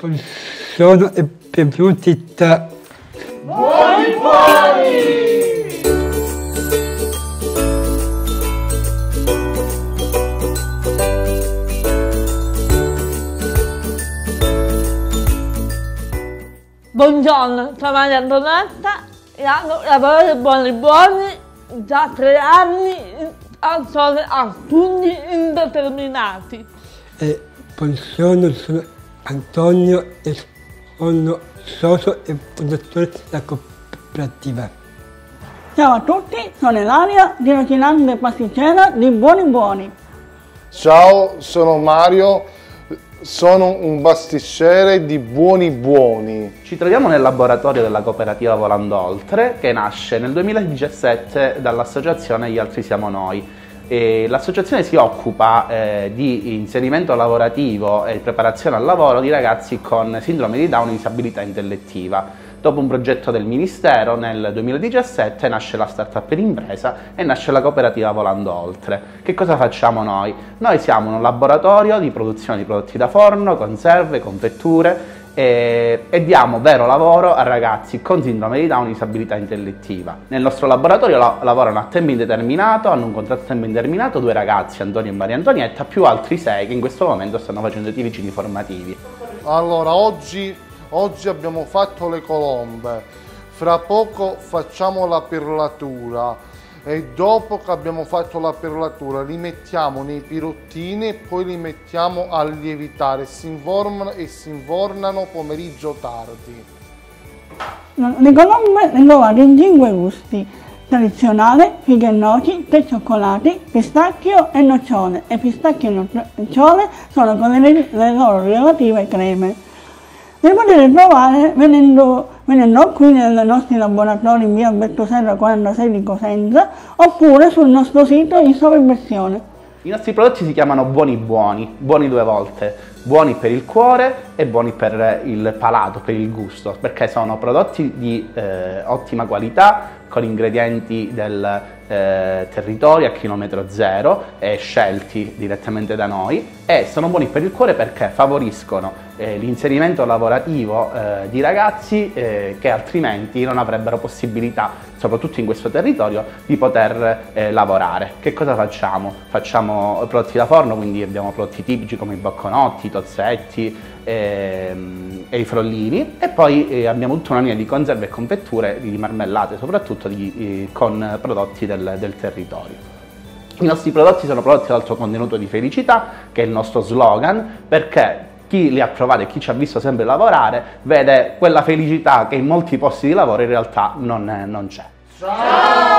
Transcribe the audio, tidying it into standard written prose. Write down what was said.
sono piaciuti da Buoni Buoni! Buongiorno, sono Maria Antonetta e lavoro ai Buoni Buoni da 3 anni a turni indeterminati. Buongiorno, sono Antonio e sono socio e fondatore della cooperativa. Ciao a tutti, sono Ilaria, tirocinante pasticcera di Buoni Buoni. Ciao, sono Mario, sono un pasticcere di Buoni Buoni. Ci troviamo nel laboratorio della cooperativa Volando Oltre, che nasce nel 2017 dall'associazione Gli Altri Siamo Noi. L'associazione si occupa di inserimento lavorativo e preparazione al lavoro di ragazzi con sindrome di Down e disabilità intellettiva. Dopo un progetto del Ministero nel 2017 nasce la startup per impresa e nasce la cooperativa Volando Oltre. Che cosa facciamo noi? Noi siamo un laboratorio di produzione di prodotti da forno, conserve, confetture e diamo vero lavoro a ragazzi con sindrome di Down e disabilità intellettiva. Nel nostro laboratorio lavorano a tempo indeterminato, hanno un contratto a tempo indeterminato 2 ragazzi, Antonio e Maria Antonietta, più altri 6 che in questo momento stanno facendo i tirocini formativi. Allora, oggi abbiamo fatto le colombe, fra poco facciamo la perlatura e dopo che abbiamo fatto la perlatura li mettiamo nei pirottini e poi li mettiamo a lievitare, si infornano pomeriggio tardi. Le colombe le trovate in 5 gusti: tradizionale, fighe e noci, tè cioccolati, pistacchio e nocciole. E pistacchio e nocciole sono con le loro relative creme. Le potete trovare venendo qui nei nostri laboratori in via Alberto Serra 46 di Cosenza oppure sul nostro sito in sovraimpressione. I nostri prodotti si chiamano Buoni Buoni, buoni 2 volte, buoni per il cuore e buoni per il palato, per il gusto, perché sono prodotti di ottima qualità con ingredienti del territorio a chilometro zero e scelti direttamente da noi, e sono buoni per il cuore perché favoriscono l'inserimento lavorativo di ragazzi che altrimenti non avrebbero possibilità, soprattutto in questo territorio, di poter lavorare. Che cosa facciamo? Facciamo prodotti da forno, quindi abbiamo prodotti tipici come i bocconotti, i tozzetti e i frollini, e poi abbiamo tutta una linea di conserve e confetture, di marmellate soprattutto, con prodotti del territorio. I nostri prodotti sono prodotti ad alto contenuto di felicità, che è il nostro slogan, perché chi li ha provati e chi ci ha visto sempre lavorare vede quella felicità che in molti posti di lavoro in realtà non c'è. Ciao!